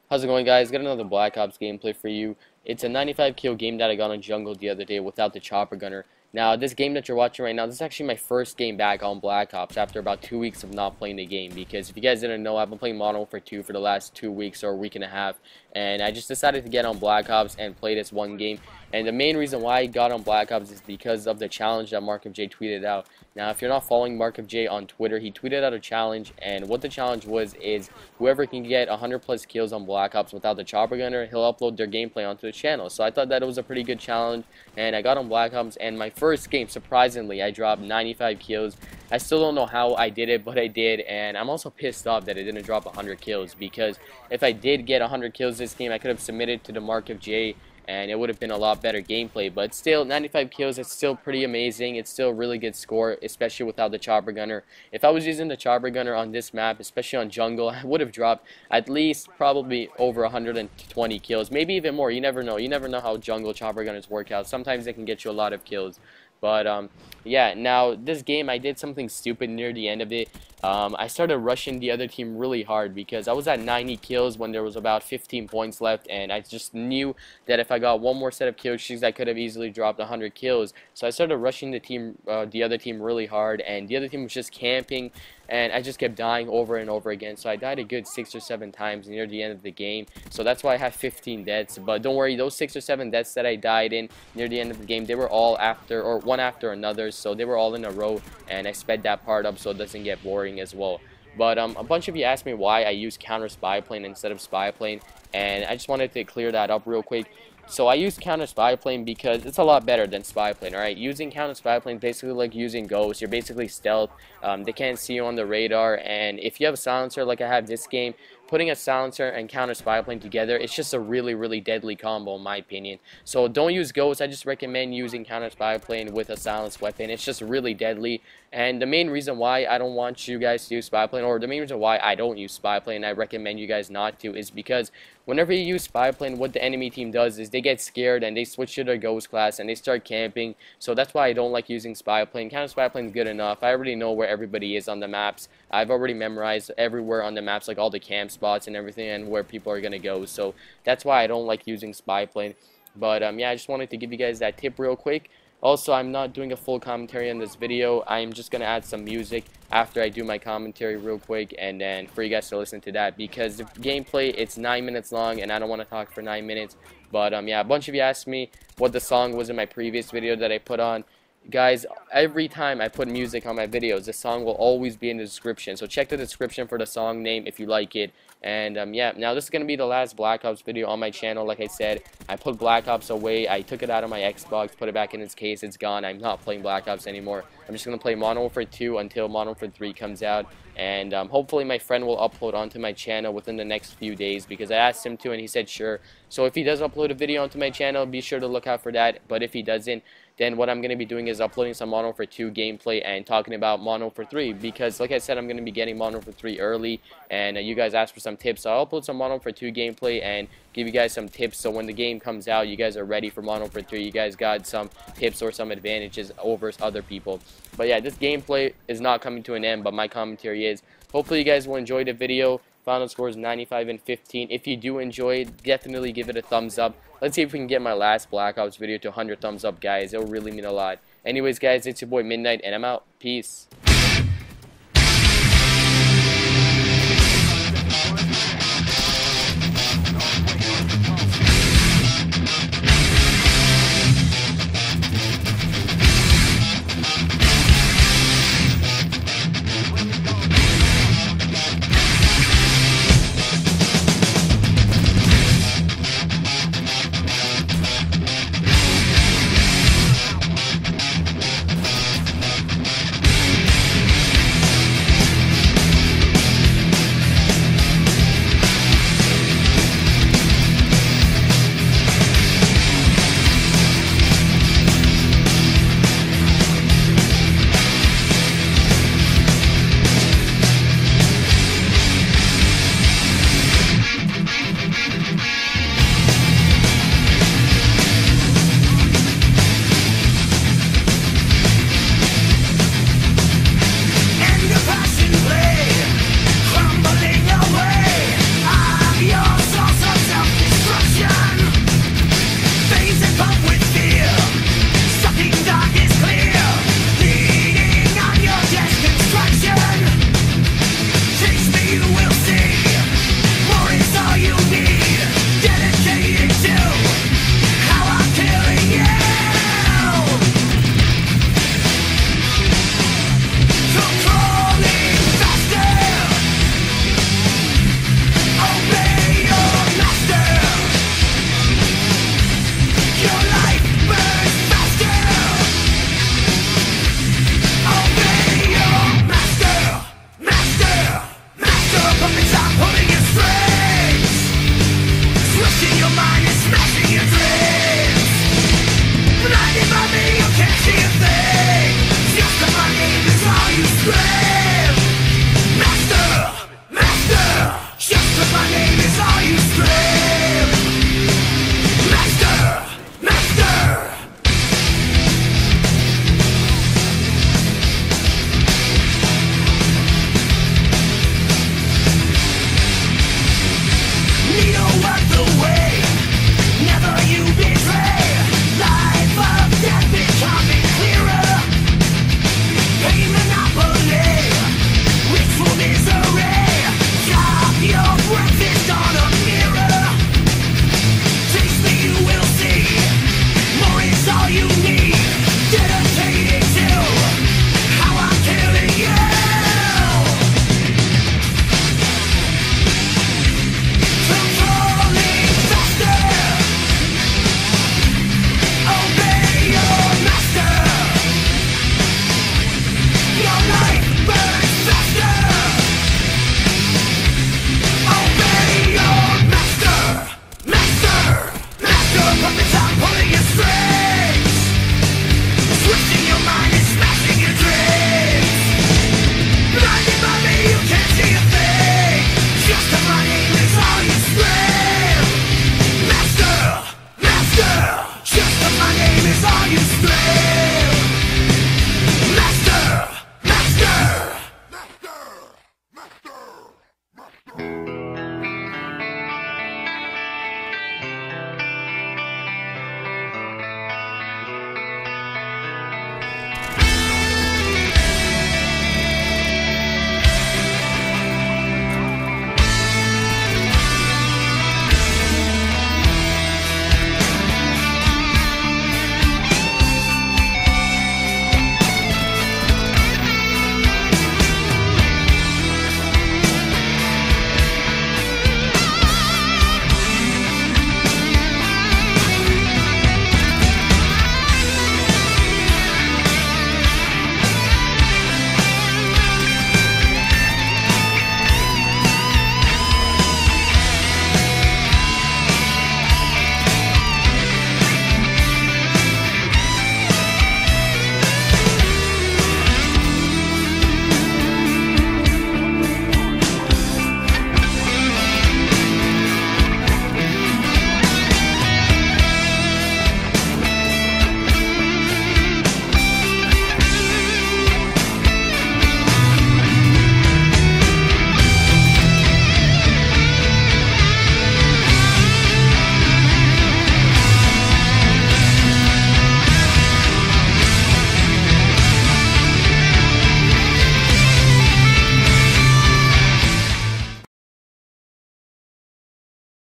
How's it going, guys? Got another Black Ops gameplay for you. It's a 95 kill game that I got on Jungle the other day without the chopper gunner. Now, this game that you're watching right now, this is actually my first game back on Black Ops after about 2 weeks of not playing the game. Because if you guys didn't know, I've been playing Modern Warfare 2 for the last 2 weeks or a week and a half. And I just decided to get on Black Ops and play this one game. And the main reason why I got on Black Ops is because of the challenge that Mark of J tweeted out. Now, if you're not following Mark of J on Twitter, he tweeted out a challenge, and what the challenge was is whoever can get 100 plus kills on Black Ops without the chopper gunner, he'll upload their gameplay onto the channel. So I thought that it was a pretty good challenge, and I got on Black Ops, and my first game, surprisingly, I dropped 95 kills. I still don't know how I did it, but I did, and I'm also pissed off that I didn't drop 100 kills, because if I did get 100 kills this game, I could have submitted to the Mark of J, and it would have been a lot better gameplay. But still, 95 kills, it's still pretty amazing. It's still a really good score, especially without the chopper gunner. If I was using the chopper gunner on this map, especially on Jungle, I would have dropped at least probably over 120 kills, maybe even more. You never know. You never know how Jungle chopper gunners work out. Sometimes they can get you a lot of kills. But yeah, now this game I did something stupid near the end of it. I started rushing the other team really hard because I was at 90 kills when there was about 15 points left, and I just knew that if I got one more set of kill streaks I could have easily dropped 100 kills. So I started rushing the other team really hard, and the other team was just camping, and I just kept dying over and over again. So I died a good 6 or 7 times near the end of the game. So that's why I have 15 deaths. But don't worry, those 6 or 7 deaths that I died in near the end of the game, they were all after, or one after another, so they were all in a row, and I sped that part up so it doesn't get boring as well. But a bunch of you asked me why I use counter spy plane instead of spy plane, and I just wanted to clear that up real quick. So I use counter spy plane because it's a lot better than spy plane. Alright, using counter spy plane is basically like using ghosts. You're basically stealth. They can't see you on the radar, and if you have a silencer like I have this game, putting a silencer and counter spy plane together, it's just a really deadly combo in my opinion. So don't use ghosts. I just recommend using counter spy plane with a silenced weapon. It's just really deadly. And the main reason why I don't want you guys to use spy plane, or the main reason why I don't use spy plane, I recommend you guys not to, is because whenever you use spy plane, what the enemy team does is they get scared and they switch to their ghost class and they start camping. So that's why I don't like using spy plane. Counter spy plane is good enough. I already know where everybody is on the maps. I've already memorized everywhere on the maps, like all the camp spots and everything, and where people are gonna go. So that's why I don't like using spy plane. But yeah, I just wanted to give you guys that tip real quick. Also, I'm not doing a full commentary on this video. I'm just going to add some music after I do my commentary real quick, and then for you guys to listen to that, because the gameplay, it's 9 minutes long and I don't want to talk for 9 minutes. But yeah, a bunch of you asked me what the song was in my previous video that I put on. Guys, every time I put music on my videos, the song will always be in the description. So check the description for the song name if you like it. And yeah, now this is going to be the last Black Ops video on my channel. Like I said, I put Black Ops away. I took it out of my Xbox, put it back in its case. It's gone. I'm not playing Black Ops anymore. I'm just going to play Modern Warfare 2 until Modern Warfare 3 comes out. And hopefully my friend will upload onto my channel within the next few days, because I asked him to and he said sure. So if he does upload a video onto my channel, be sure to look out for that. But if he doesn't, then what I'm going to be doing is uploading some Modern Warfare 2 gameplay and talking about Modern Warfare 3, because like I said, I'm going to be getting Modern Warfare 3 early, and you guys asked for some tips, so I'll upload some Modern Warfare 2 gameplay and give you guys some tips, so when the game comes out, you guys are ready for Modern Warfare 3. You guys got some tips or some advantages over other people. But yeah, this gameplay is not coming to an end, but my commentary is. Hopefully you guys will enjoy the video. Final score is 95 and 15. If you do enjoy it, definitely give it a thumbs up. Let's see if we can get my last Black Ops video to 100 thumbs up, guys. It'll really mean a lot. Anyways, guys, it's your boy Midnight, and I'm out. Peace.